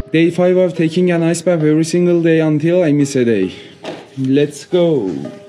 Day 5 of taking an ice bath every single day until I miss a day. Let's go.